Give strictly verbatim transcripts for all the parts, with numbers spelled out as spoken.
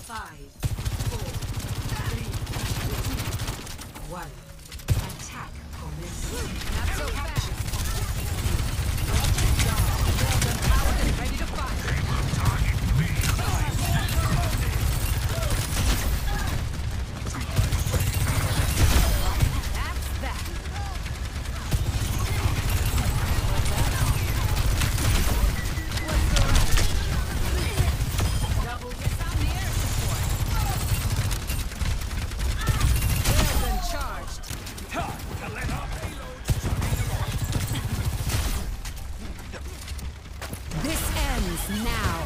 Five, four, three, two, one. Attack commences. Not so fast. Well done, Paladin, ready to fight. That's that. What's the rush? Double yes on the air support. Well done, charged. This ends now.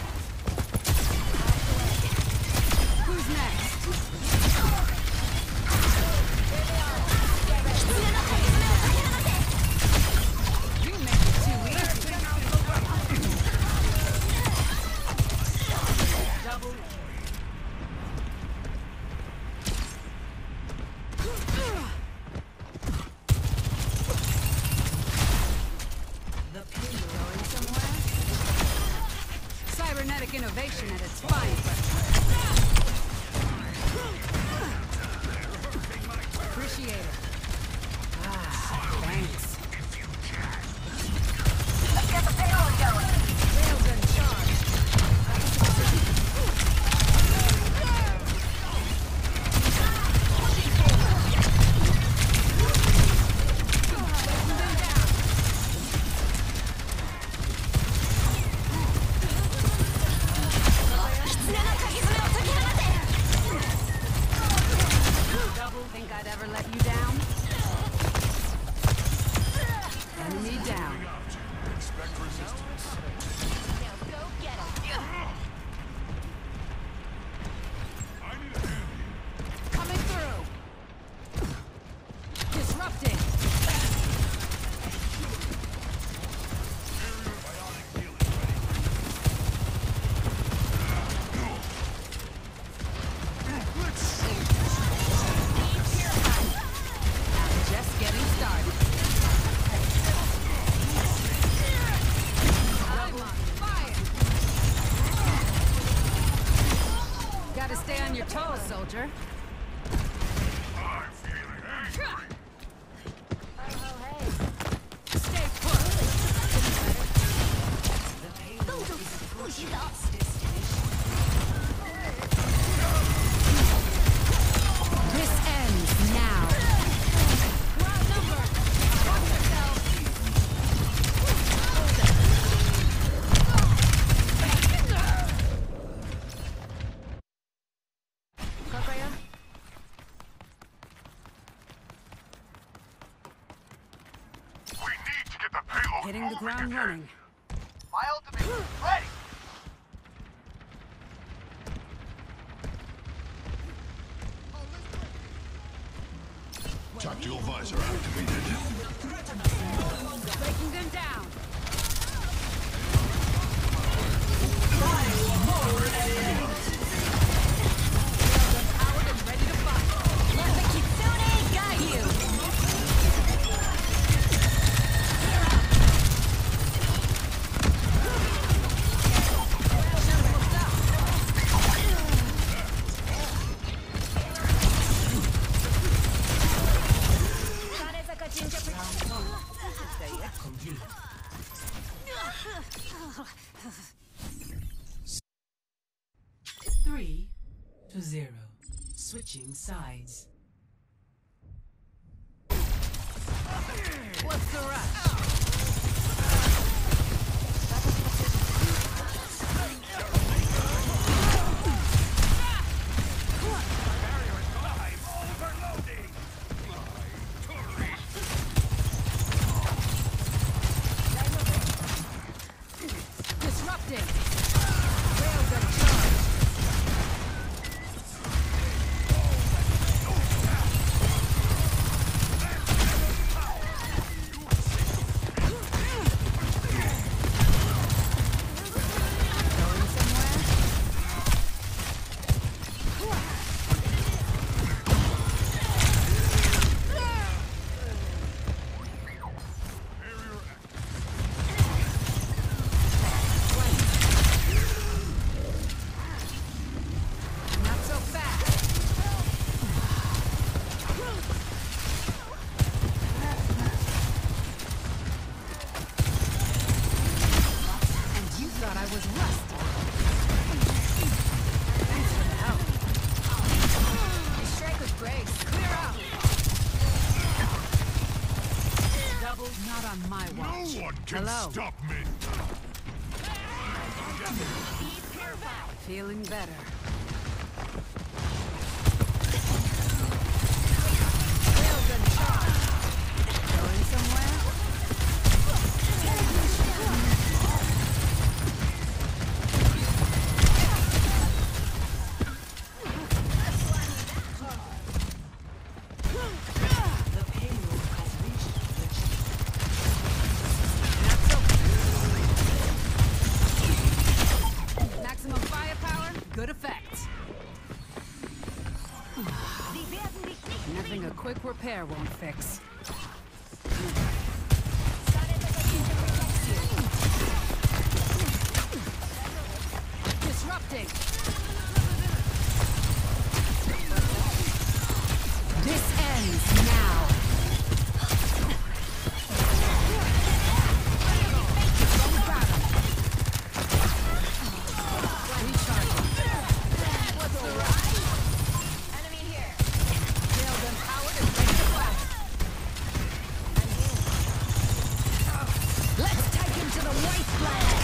Who's next? You make it too easy. Double. The pin going somewhere? Cybernetic innovation at its finest. Appreciate it. Ah, thanks. Let's get the payload going. Rails in charge. Double. Think I'd ever let you down? Enemy down. Expect resistance. Now go get 'em. I need a hand here. Coming through. Disrupting. Bionic healing ready. I'm just getting started. I'm on fire. Gotta stay on your toes, soldier. I'm feeling angry. Oh, hey. Stay put. This ends now. Ground number. Watch yourself. Kakaya? We need to get the payload Hitting the moving ground again. running. My ultimate ready. Tactical visor activated. Breaking them down. Powered and ready to fight. Let the Kitsune guide you. Karezaka Jinja Three to zero. Switching sides. What's the rush? Disrupting. Rails are charged. one can Hello. stop me. Feeling better. Railgun charge. Going somewhere? Maximum firepower, good effect. Nothing a quick repair won't fix. Disrupting. This ends now. Recharging. What's the rush? Enemy here. Railgun powered and ready to blast. Let's take him to the wasteland.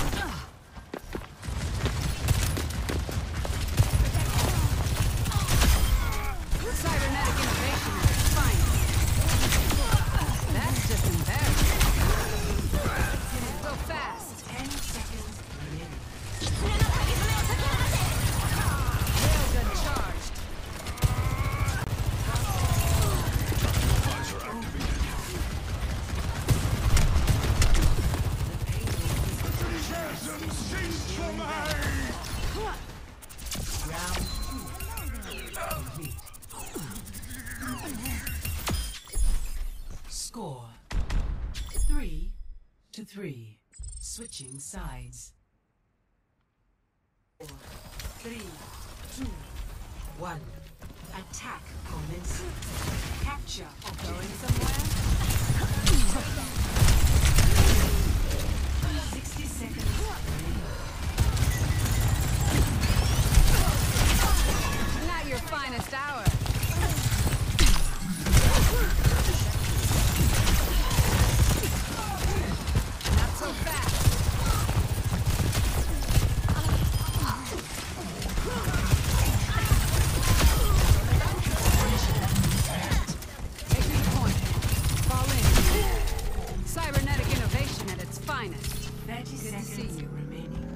Cybernetic innovation at its finest. That's just embarrassing. So fast. Railgun charged. Cease from me! Score three to three. Switching sides. Four, three, two, one. Attack commencing. Capture objective. Somewhere? Sixty seconds remaining. Not your finest hour. Not so fast. Take me point. Fall in. Cybernetic innovation at its finest. Thirty Good to see seconds you. remaining.